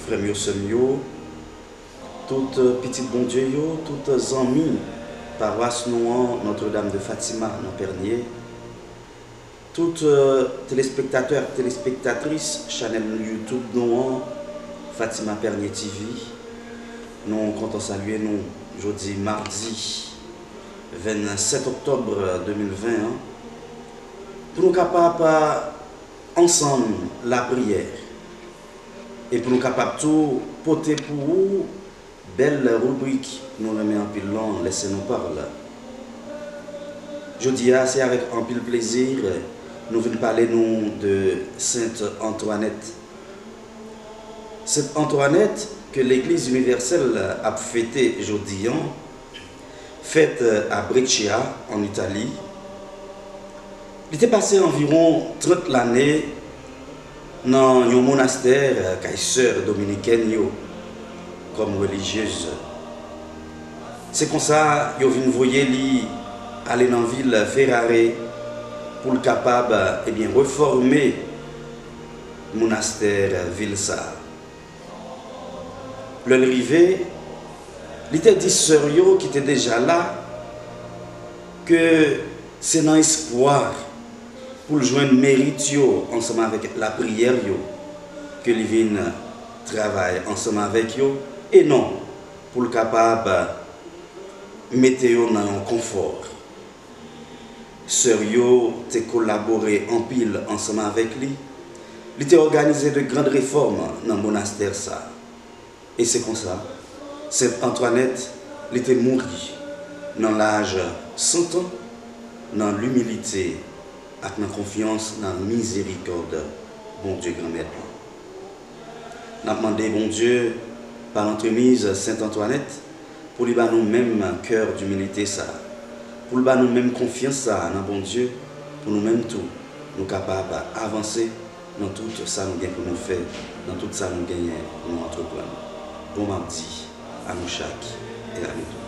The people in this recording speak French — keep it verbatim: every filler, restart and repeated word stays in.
frères et sœurs, tout petit bon Dieu, tous amis, paroisse Noan, Notre-Dame de Fatima, dans Pernier, tous téléspectateurs, téléspectatrices, channel YouTube Noan, Fatima Pernier T V, nous comptons saluer nous jeudi, mardi, vingt-sept octobre deux mille vingt, pour nous capables ensemble la prière et pour nous capables tout porter pour vous belle rubrique nous remet en pile long, laissez-nous parler. Je dis c'est avec un pile plaisir nous venons parler nous de Sainte Antoinette. Sainte Antoinette que l'Église universelle a fêté aujourd'hui, fête à Brescia en Italie. Il était passé environ trente années dans un monastère qui est sœur dominicaine comme religieuse. C'est comme ça qu'ils viennent voyer lui aller dans la ville Ferrare pour le capable et bien reformer le monastère ville ça. Le rivé, il était dit sœur qui était déjà là que c'est dans l'espoir pour joindre mérite ensemble avec la prière que les vignes travaillent ensemble avec eux et non pour le capable mettre dans un confort. Sœur yo te collaboré en pile ensemble avec lui. Il était organisé de grandes réformes dans le monastère ça. Et c'est comme ça. Sainte Antoinette elle était morte dans l'âge cent ans, dans l'humilité, avec la confiance dans la miséricorde, bon Dieu grand-mère. Nous avons demandé, bon Dieu, par l'entremise Sainte Antoinette, pour lui donner nous-mêmes un cœur d'humilité, ça, pour lui donner nous-mêmes confiance ça, dans bon Dieu, pour nous-mêmes tout, nous capables d'avancer dans tout ça nous gagnons pour nous faire, dans tout ça nous gagnons pour nous entreprendre. Bon mardi à nous chaque et à nous tous.